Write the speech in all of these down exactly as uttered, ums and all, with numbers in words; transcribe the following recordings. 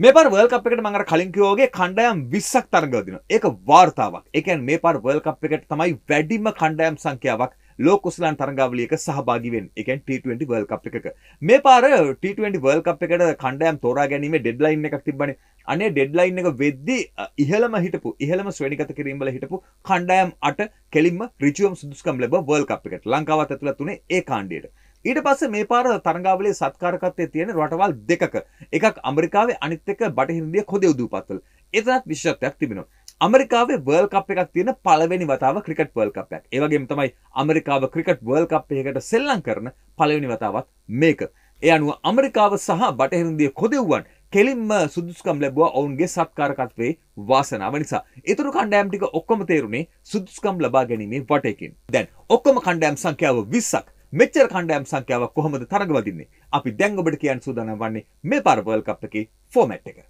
මේ පාර වර්ල්ඩ් කප් එකට මම අර කලින් කිව්වා වගේ කණ්ඩායම් විස්සක් තරඟ වදිනවා. ඒක වාර්තාවක්. ඒ කියන්නේ මේ පාර වර්ල්ඩ් කප් එකට තමයි වැඩිම කණ්ඩායම් සංඛ්‍යාවක් ලෝක කුසලාන තරඟාවලියක සහභාගී වෙන්නේ. ඒ කියන්නේ T twenty වර්ල්ඩ් කප් එකක. මේ පාර T twenty වර්ල්ඩ් කප් එකට කණ්ඩායම් තෝරා ගැනීමේ ඩෙඩ්ලයින් එකක් තිබ්බනේ. අනේ ඩෙඩ්ලයින් එක වෙද්දී ඉහළම හිටපු ඉහළම ශ්‍රේණිගත කිරීම වල හිටපු කණ්ඩායම් අට කෙලින්ම ඍජුවම සුදුසුකම් ලැබුවා වර්ල්ඩ් කප් එකට. ලංකාවත් ඇතුළත් වුණේ ඒ කාණ්ඩයට. ඊට පස්සේ මේ පාර තරඟාවලියේ සත්කාරකත්වයේ තියෙන රටවල් දෙකක. එකක් ඇමරිකාවේ අනිත් එක බටහිර ඉන්දියා කොදෙව් දූපත්වල. එතනත් විශේෂත්වයක් තිබෙනවා. ඇමරිකාවේ වර්ල්ඩ් කප් එකක් තියෙන පළවෙනි වතාව ක්‍රිකට් වර්ල්ඩ් කප් එකක්. ඒ වගේම තමයි ඇමරිකාව ක්‍රිකට් වර්ල්ඩ් කප් එකකට සෙල්ලම් කරන පළවෙනි වතාවත් මේක. ඒ අනුව ඇමරිකාව සහ බටහිර ඉන්දියා කොදෙව්වන් කෙලින්ම සුදුසුකම් ලැබුවා ඔවුන්ගේ සත්කාරකත්වයේ වාසනාව නිසා. ඊතුරු කණ්ඩායම් ටික ඔක්කොම තේරුනේ සුදුසුකම් ලබා ගැනීමේ වටයකින්. දැන් ඔක්කොම කණ්ඩායම් සංඛ්‍යාව විස්සක්. මෙච්චර කණ්ඩායම් සංඛ්‍යාවක් කොහොමද තරඟ වදින්නේ? අපි දැන් ඔබට කියන්න සූදානම් වන්නේ මේ පාර වර්ල්ඩ් කප් එකේ ෆෝමැට් එක.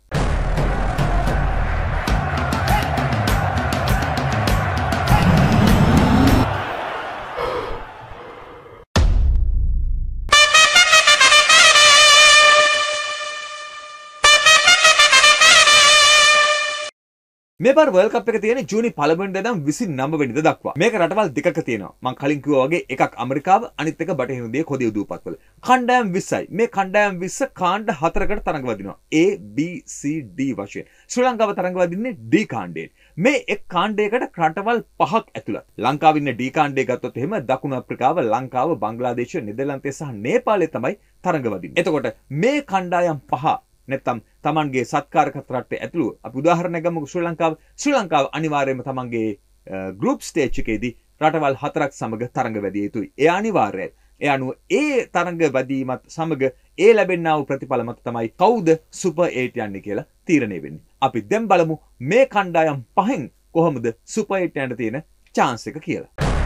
මේ පාර වර්ල්ඩ් කප් එක තියෙන්නේ ජූනි පළවෙනිදා ඉඳන් විසිනවය වෙනිදා දක්වා. මේක රටවල් දෙකක තියෙනවා. මම කලින් කිව්වා වගේ එකක් ඇමරිකාව අනිත් එක බටහිර ඉන්දියා කොදෙව් දූපත්වල. කණ්ඩායම් විස්සයි. මේ කණ්ඩායම් විස්ස කාණ්ඩ හතරකට තරඟ වදිනවා. A B C D වශයෙන්. ශ්‍රී ලංකාව තරඟ වදින්නේ D කාණ්ඩයෙන්. මේ එක් කාණ්ඩයකට රටවල් පහක් ඇතුළත්. ලංකාවේ ඉන්න D කාණ්ඩය ගත්තොත් එහෙම දකුණු අප්‍රිකාව, ලංකාව, බංග්ලාදේශය, නෙදර්ලන්තය සහ නේපාලය තමයි තරඟ වදින්නේ. එතකොට මේ කණ්ඩායම් පහ නැත්තම් තමන්ගේ සත්කාරකත් රටේ ඇතුළු අපි උදාහරණයක් ගමුකෝ ශ්‍රී ලංකාව ශ්‍රී ලංකාව අනිවාර්යයෙන්ම තමන්ගේ ගෲප් ස්ටේජ් එකේදී රටවල් හතරක් සමග තරඟ වැදිය යුතුයි. ඒ අනිවාර්යයි. ඒ අනුව ඒ තරඟ වැදීමත් සමග ඒ ලැබෙනා වූ ප්‍රතිඵල මත තමයි කවුද සුපර් එයිට් යන්නේ කියලා තීරණය වෙන්නේ. අපි දැන් බලමු මේ කණ්ඩායම් පහෙන් කොහොමද සුපර් එයිට් යන්න තියෙන chance එක කියලා.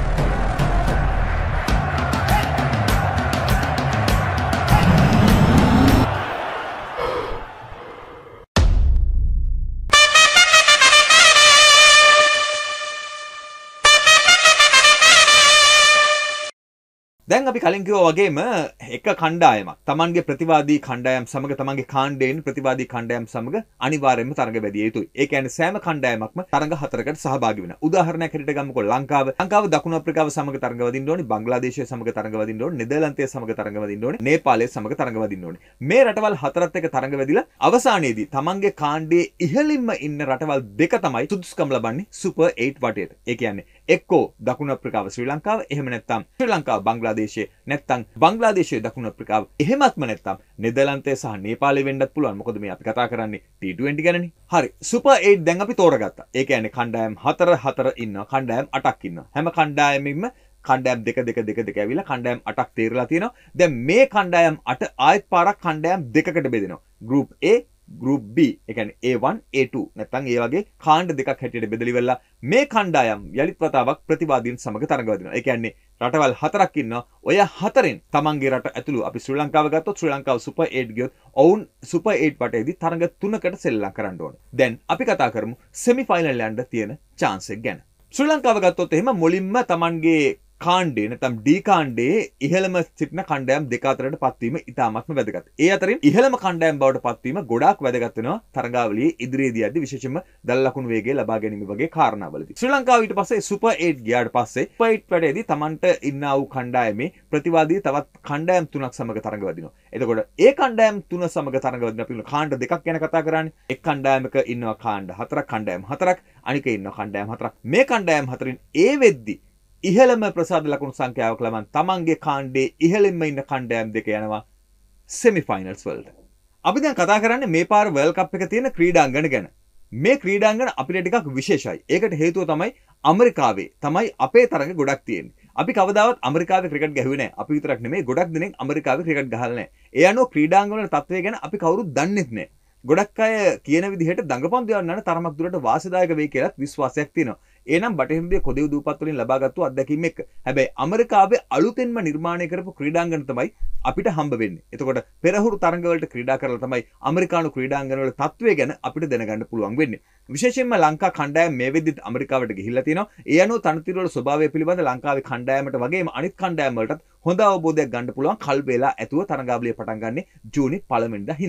දැන් අපි කලින් කිව්වා වගේම එක කණ්ඩායමක් තමන්ගේ ප්‍රතිවාදී කණ්ඩායම් සමග තමන්ගේ කාණ්ඩයෙන් ප්‍රතිවාදී කණ්ඩායම් සමග අනිවාර්යයෙන්ම තරඟ වැදිය යුතුයි. ඒ කියන්නේ සෑම කණ්ඩායමක්ම තරඟ හතරකට සහභාගී වෙනවා. උදාහරණයක් හැටියට ගමුකෝ ලංකාව. ලංකාව දකුණු අප්‍රිකාව සමග තරඟ වදින්න ඕනි, බංග්ලාදේශය සමග තරඟ වදින්න ඕනි, නෙදර්ලන්තය සමග තරඟ වදින්න ඕනි, නේපාලය සමග තරඟ වදින්න ඕනි. මේ රටවල් හතරත් එක්ක තරඟ වැදිලා අවසානයේදී තමන්ගේ කාණ්ඩයේ ඉහළින්ම ඉන්න රටවල් දෙක තමයි සුදුසුකම් ලබන්නේ සුපර් එයිට් වටේට. ඒ කියන්නේ එක්කෝ දකුණු අප්‍රිකාව ශ්‍රී ලංකාව, එහෙම නැත්නම් ශ්‍රී ලංකාව බංග්ලාදේශය, නැත්නම් බංග්ලාදේශය දකුණු අප්‍රිකාව, එහෙමත්ම නැත්නම් නෙදර්ලන්තය සහ නේපාලය වෙන්නත් පුළුවන්. මොකද මේ අපි කතා කරන්නේ T twenty ගැනනේ. හරි. සුපර් එයිට් දැන් අපි තෝරගත්තා. ඒ කියන්නේ කණ්ඩායම් හතර හතර ඉන්නවා, කණ්ඩායම් අටක් ඉන්නවා. හැම කණ්ඩායමකින්ම කණ්ඩායම් දෙක දෙක දෙක දෙක ඇවිල්ලා කණ්ඩායම් අටක් තීරලා තියෙනවා. දැන් මේ කණ්ඩායම් අට ආයෙත් පාරක් කණ්ඩායම් දෙකකට බෙදෙනවා. ගෲප් A, ගෲප් B, ඒ කියන්නේ A one A two නැත්නම් ඒ වගේ කාණ්ඩ දෙකක් හැටියට බෙදලි වෙලා මේ කණ්ඩායම් යලිත් වතාවක් ප්‍රතිවාදීන් සමග තරඟ වදිනවා. ඒ කියන්නේ රටවල් හතරක් ඉන්නවා. ඔය හතරෙන් තමන්ගේ රට ඇතුළු අපි ශ්‍රී ලංකාව ගත්තොත් ශ්‍රී ලංකාව සුපර් එයිට් ගියොත් ඔවුන් සුපර් එයිට් වටේදී තරඟ තුනකට සෙල්ලම් කරන්න ඕන. දැන් අපි කතා කරමු සෙමි ෆයිනල් යන්න තියෙන chance එක ගැන. ශ්‍රී ලංකාව ගත්තොත් එහෙම මුලින්ම තමන්ගේ කාණ්ඩේ නැත්නම් D කාණ්ඩේ ඉහළම සිටින කණ්ඩායම් දෙක අතරට පත්වීම ඉතාමත්ම වැදගත්. ඒ අතරින් ඉහළම කණ්ඩායම් බවට පත්වීම ගොඩාක් වැදගත් වෙනවා තරඟාවලියේ ඉදිරියේදී යද්දී විශේෂයෙන්ම දල ලකුණු වේගය ලබා ගැනීම වගේ කාරණාවලදී. ශ්‍රී ලංකාව ඊට පස්සේ සුපර් එයිට් ගියාට පස්සේ සුපර් එයිට් වැඩේදී Tamanට ඉන්නා වූ කණ්ඩායමේ ප්‍රතිවාදී තවත් කණ්ඩායම් තුනක් සමග තරඟ වදිනවා. එතකොට ඒ කණ්ඩායම් තුන සමග තරඟ වදින අපි කාණ්ඩ දෙකක් ගැන කතා කරන්නේ. එක් කණ්ඩායමක ඉන්නවා කාණ්ඩ හතරක්, කණ්ඩායම් හතරක්, අනික ඉන්නවා කණ්ඩායම් හතරක්. මේ කණ්ඩායම් හතරින් ඒ වෙද්දී ඉහළම ප්‍රසාද ලකුණු සංඛ්‍යාවක් ලබන තමන්ගේ කාණ්ඩේ ඉහළින්ම ඉන්න කණ්ඩායම් දෙක යනවා සෙමි ෆයිනල්ස් වලට. අපි දැන් කතා කරන්නේ මේ පාර වර්ල්ඩ් කප් එක තියෙන ක්‍රීඩාංගණ ගැන. මේ ක්‍රීඩාංගණ අපිට ටිකක් විශේෂයි. ඒකට හේතුව තමයි ඇමරිකාවේ තමයි අපේ තරඟ ගොඩක් තියෙන්නේ. අපි කවදාවත් ඇමරිකාවේ ක්‍රිකට් ගැහුවේ නැහැ. අපි විතරක් නෙමෙයි ගොඩක් දෙනෙක් ඇමරිකාවේ ක්‍රිකට් ගහලා නැහැ. ඒ අනුව ක්‍රීඩාංගණ වල තත්ත්වය ගැන අපි කවුරුත් දන්නේත් නැහැ. ගොඩක් අය කියන විදිහට දඟපන්දු යන්න තරමක් දුරට වාසිදායක වෙයි කියලා විශ්වාසයක් තියෙනවා. එනම් බටහිර ඉන්දියා කොදෙව් දූපත් වලින් ලබාගත්තු අත්දැකීම් එක්ක. හැබැයි ඇමරිකාවේ අලුතෙන්ම නිර්මාණය කරපු ක්‍රීඩාංගණ තමයි අපිට හම්බ වෙන්නේ. එතකොට පෙරහුරු තරඟ වලට ක්‍රීඩා කරලා තමයි ඇමරිකානු ක්‍රීඩාංගණ වල තත්ත්වය ගැන අපිට දැනගන්න පුළුවන් වෙන්නේ. විශේෂයෙන්ම ලංකා කණ්ඩායම මේ වෙද්දිත් ඇමරිකාවට ගිහිල්ලා තියෙනවා. ඒ අනුව තනතිරු වල ස්වභාවය පිළිබඳ ලංකාවේ කණ්ඩායමට වගේම අනිත් කණ්ඩායම් වලටත් හොඳ අවබෝධයක් ගන්න පුළුවන් කල් වේලා ඇතුව තරඟාවලිය පටන් ගන්න ජූනි පළවෙනිදා හින්දා.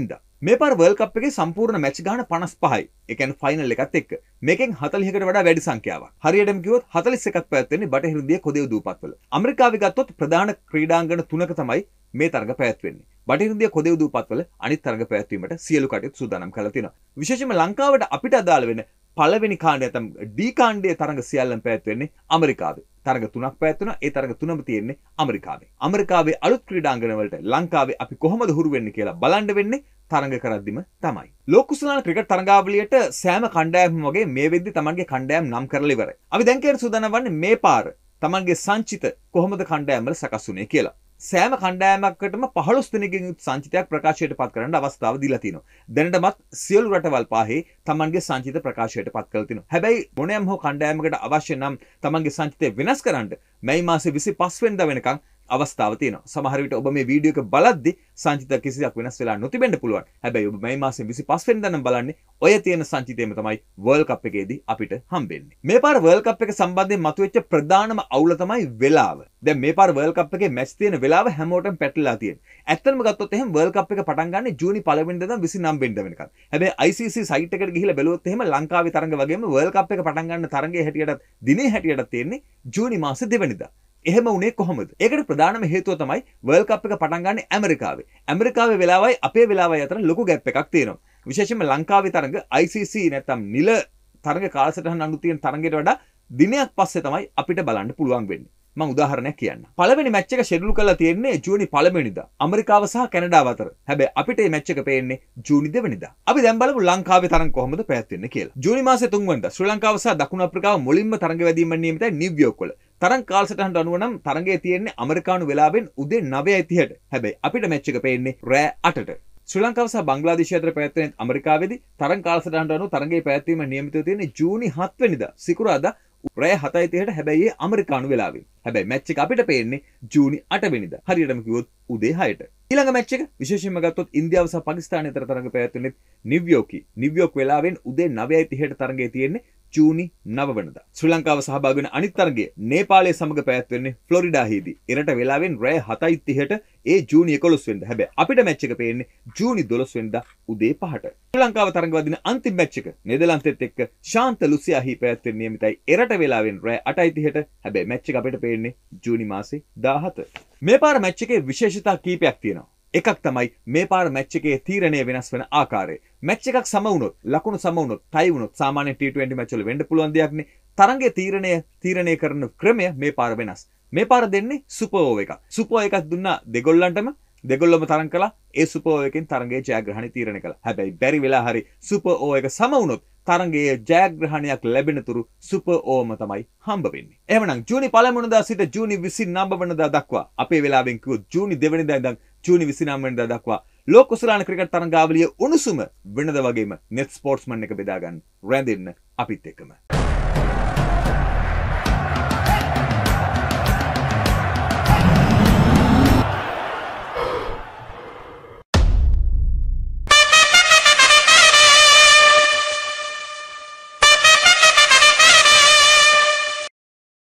මේ පාර වර්ල්ඩ් කප් එකේ සම්පූර්ණ මැච් ගාන පනස් පහයි. ඒ කියන්නේ ෆයිනල් එකත් එක්ක. මේකෙන් හතළිහකට වඩා වැඩි සංඛ්‍යාවක්. හරියටම කිව්වොත් හතළිස් එකක් පැවැත්වෙන්නේ බටහිර ඉන්දියා කොදේව දූපත්වල. ඇමරිකාවේ ගත්තොත් ප්‍රධාන ක්‍රීඩාංගන තුනක තමයි මේ තරඟ පැවැත්වෙන්නේ. බටහිර ඉන්දියා කොදේව දූපත්වල අනිත් තරඟ පැවැත්වීමට සියලු කටයුතු සූදානම් කරලා තියෙනවා. විශේෂයෙන්ම ලංකාවට අපිට අදාළ වෙන පළවෙනි කාණ්ඩය තමයි ඩී කාණ්ඩයේ තරඟ සියල්ලම පැවැත්වෙන්නේ ඇමරිකාවේ. තරඟ තුනක් පැවැත්වෙනවා. ඒ තරඟ තුනම තියෙන්නේ ඇමරිකාවේ. ඇමරිකාවේ අලුත් ක්‍රීඩාංගන වලට ලංකාවේ අපි කොහොමද හුරු වෙන්නේ කියලා බලන්න වෙන්නේ තරඟ කරද්දිම තමයි. ලෝක කුසලාන ක්‍රිකට් තරඟාවලියට සෑම කණ්ඩායමම වගේ මේ වෙද්දි තමන්ගේ කණ්ඩායම් නම් කරලා ඉවරයි. අපි දැන් කියන සූදානම් වන්නේ මේ පාර තමන්ගේ සංචිත කොහොමද කණ්ඩායම් වල සකස් වුනේ කියලා. සෑම කණ්ඩායමකටම පහළොස් දිනකින් යුත් සංචිතයක් ප්‍රකාශයට පත් කරන්න අවස්ථාව දීලා තිනවා. දැනටමත් සියලු රටවල් පහේ තමන්ගේ සංචිත ප්‍රකාශයට පත් කරලා තිනවා. හැබැයි මොනෑම හෝ කණ්ඩායමකට අවශ්‍ය නම් තමන්ගේ සංචිතය වෙනස් කරන්න මැයි මාසේ විසිපස් වෙනිදා වෙනකන් අවස්ථාව තියෙනවා. සමහර විට ඔබ මේ වීඩියෝ එක බලද්දි සංචිත කිසියක් වෙනස් වෙලා නොතිබෙන්න පුළුවන්. හැබැයි ඔබ මැයි මාසේ විසිපස් වෙනිදා නම් බලන්නේ ඔය තියෙන සංචිතයම තමයි වර්ල්ඩ් කප් එකේදී අපිට හම්බෙන්නේ. මේ පාර වර්ල්ඩ් කප් එක සම්බන්ධයෙන් මතුවෙච්ච ප්‍රධානම අවුල තමයි වෙලාව. දැන් මේ පාර වර්ල්ඩ් කප් එකේ මැච් තියෙන වෙලාව හැමෝටම පැටලලා තියෙනවා. ඇත්තටම ගත්තොත් එහෙනම් වර්ල්ඩ් කප් එක පටන් ගන්න ජූනි පළවෙනිදා ඉඳන් විසිනම වෙනිදා වෙනකන්. හැබැයි ආයි සී සී සයිට් එකට ගිහිල්ලා බැලුවොත් එහෙම ලංකාවේ තරඟ වගේම වර්ල්ඩ් කප් එක පටන් ගන්න තරඟයේ හැටියට දිනේ හැටියට තියෙන්නේ ජූනි මාසේ දෙවෙනිදා. එහෙම උනේ කොහොමද? ඒකට ප්‍රධානම හේතුව තමයි වර්ල්ඩ් කප් එක පටන් ගන්න ඇමරිකාවේ. ඇමරිකාවේ වෙලාවයි අපේ වෙලාවයි අතර ලොකු ගැප් එකක් තියෙනවා. විශේෂයෙන්ම ලංකාවේ තරඟ ආයි සී සී නැත්නම් නිල තරඟ කාලසටහන අනුව තියෙන තරඟයට වඩා දිනයක් පස්සේ තමයි අපිට බලන්න පුළුවන් වෙන්නේ. මම උදාහරණයක් කියන්නම්. පළවෙනි මැච් එක ෂෙඩියුල් කරලා තියෙන්නේ ජූනි පළවෙනිදා. ඇමරිකාව සහ කැනඩාව අතර. හැබැයි අපිට මේ මැච් එක පේන්නේ ජූනි දෙවෙනිදා. අපි දැන් බලමු ලංකාවේ තරඟ කොහොමද පැවැත්වෙන්නේ කියලා. ජූනි මාසේ තුන් වෙනිදා ශ්‍රී ලංකාව සහ දකුණු අප්‍රිකාව මුලින්ම තරඟ වැදීමට නියමිතයි නිව්යෝර්ක් වල. තරඟ කාලසටහනට අනුව නම් තරඟයේ තියෙන්නේ ඇමරිකානු වෙලාවෙන් උදේ නවයයි තිහට. හැබැයි අපිට මැච් එක පේන්නේ රෑ අටට. ශ්‍රී ලංකාව සහ බංග්ලාදේශය අතර පැවැත්වෙන ඇමරිකාවේදී තරඟ කාලසටහනට අනුව තරඟයේ පැවැත්වීම නියමිතව තියෙන්නේ ජූනි හත් වෙනිදා සිකුරාදා රෑ හතයි තිහට. හැබැයි ඒ ඇමරිකානු වෙලාවෙන්. හැබැයි මැච් එක අපිට පේන්නේ ජූනි අට වෙනිදා. හරියටම කිව්වොත් උදේ හයට. ඊළඟ මැච් එක විශේෂයෙන්ම ගත්තොත් ඉන්දියාව සහ පාකිස්තානය අතර තරඟ පැවැත්වෙන්නේ නිව්යෝර්කි. නිව්යෝර්ක් වෙලාවෙන් උදේ නවයයි තිහට තරඟයේ තියෙන්නේ ජූනි නව වෙනිදා. ශ්‍රී ලංකාව සහභාගී වෙන අනිත් තරඟය නේපාලයේ සමග පැවැත්වෙන්නේ ෆ්ලොරිඩාහිදී. එරට වෙලාවෙන් රෑ හතයි තිහට ඒ ජූනි එකොළොස් වෙනිදා. හැබැයි අපිට මැච් එක පේන්නේ ජූනි දොළොස් වෙනිදා උදේ පහට. ශ්‍රී ලංකාව තරඟ වදින අන්තිම මැච් එක නෙදර්ලන්තෙත් එක්ක ශාන්ත ලුසියාහි පැවැත්වෙන්න නියමිතයි. එරට වෙලාවෙන් රෑ අටයි තිහට. හැබැයි මැච් එක අපිට පේන්නේ ජූනි මාසේ දාහත. මේ පාර මැච් එකේ විශේෂතා කීපයක් තියෙනවා. එකක් තමයි මේ පාර මැච් එකේ තීරණය වෙනස් වෙන ආකාරය. මැච් එකක් සම වුණොත්, ලකුණු සම වුණොත්, ටයි වුණොත් සාමාන්‍ය ටී ට්වෙන්ටි මැච් වල වෙන්න පුළුවන් දෙයක් නේ. තරඟයේ තීරණය තීරණය කරන ක්‍රමය මේ පාර වෙනස්. මේ පාර දෙන්නේ සුපර් ඕවර් එකක්. සුපර් ඕවර් එකක් දුන්නා දෙගොල්ලන්ටම. දෙගොල්ලම තරඟ කළා. ඒ සුපර් ඕවර් එකෙන් තරඟයේ ජයග්‍රහණය තීරණය කළා. හැබැයි බැරි වෙලා හරි සුපර් ඕවර් එක සම වුණොත් තරඟයේ ජයග්‍රහණයක් ලැබෙන තුරු සුපර් ඕවර්ම තමයි හම්බ වෙන්නේ. එහෙමනම් ජූනි පළමුවනිදා සිට ජූනි විසිනම වෙනිදා දක්වා අපේ වෙලාවෙන් කිව්වොත් ජූනි දෙවෙනිදා ඉඳන් ජූනි විසිනම වෙනිදා දක්වා ලෝක කුසලාන ක්‍රිකට් තරඟාවලිය උණුසුම වෙනද වගේම net sportsman එක බෙදා ගන්න රැඳෙන්න අපිත් එක්කම